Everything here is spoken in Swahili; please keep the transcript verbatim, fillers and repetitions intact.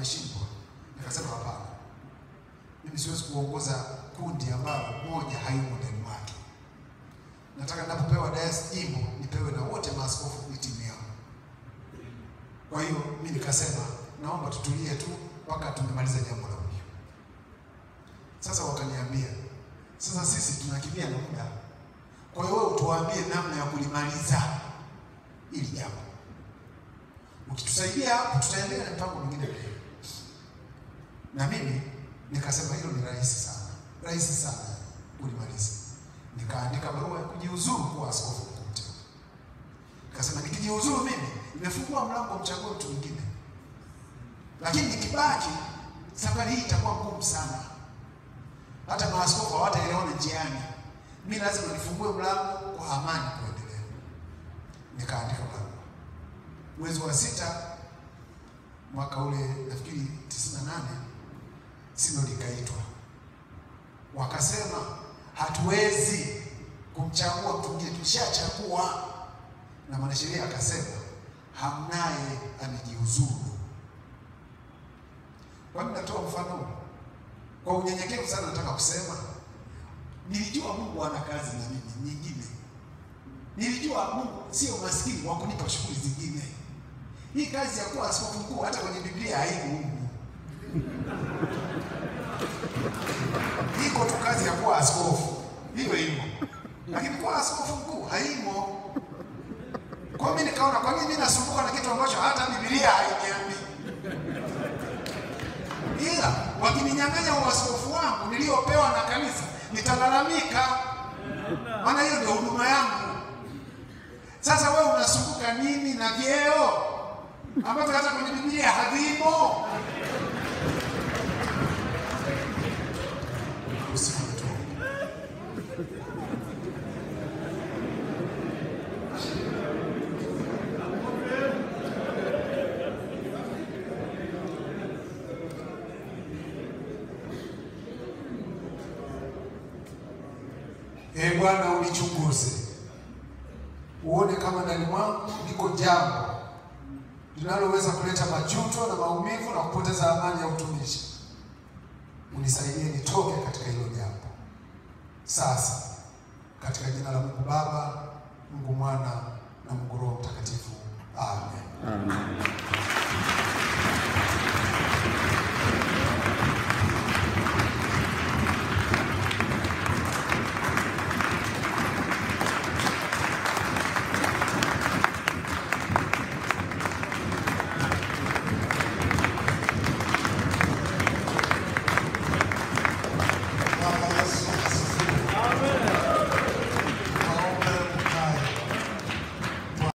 ameshindwa. Nikasema hapana, mimi siwezi kuongoza kundi ambalo moja hayumo ndani mwake. Nataka ninapopewa dayosisi jimbo nipewe na wote maaskofu ni timu yao. Kwa hiyo mimi nikasema naomba tutulie tu mpaka tumemaliza jambo la huyo. Sasa wakaniambia, sasa sisi tunakimbia na muda, kwa hiyo wewe utuambie namna ya kulimaliza ili jambo. Ukitusaidia hapo tutaendelea na mpango mwingine leo. Na mimi nikasema hilo ni rahisi sana. Rahisi sana kulimaliza. Nikaandika barua ya kujiuzuru kwa askofu mkuu mteule. Nikasema nikijiuzuru mimi nimefungua mlango mchague mtu mwingine. Lakini nikibaki safari hii itakuwa ngumu sana. Hata maaskofu hawataelewana njiani. Mimi lazima nifungue mlango kwa amani kuendelea. Nikaandika barua. Mwezi wa sita mwaka ule nafikiri tisini na nane Sinodi ikaitwa. Wakasema hatuwezi kumchagua mtu mwingine, tushachagua. Na mwanasheria akasema hamnaye amejiuzuru. Kwa nini natoa mfano? Kwa unyenyekevu sana nataka kusema nilijua Mungu ana kazi na mimi nyingine. Nilijua Mungu sio maskini wa kunipa shughuli zingine. Hii kazi ya kuwa askofu mkuu hata kwenye Biblia haiko. Iko tu kazi ya kuwa askofu. Hiyo hiyo. Lakini kuwa askofu mkuu haimo. Kwa mimi nikaona kwa nini mimi nasumbuka na kitu ambacho hata Biblia hainiambii. Ila wakininyang'anya uaskofu wangu niliopewa na kanisa, nitalalamika. Maana hiyo ndio huduma yangu. Sasa wewe unasumbuka nini na vyeo ambavyo hata kwenye Biblia havimo? Ee Bwana, unichunguze. Uone kama ndani mwangu liko jambo linaloweza kuleta majuto na maumivu na kupoteza amani ya utumishi. Unisaidie nitoke katika hilo jambo. Sasa katika jina la Mungu Baba, Mungu Mwana na Mungu Roho Mtakatifu. Amen. Amen.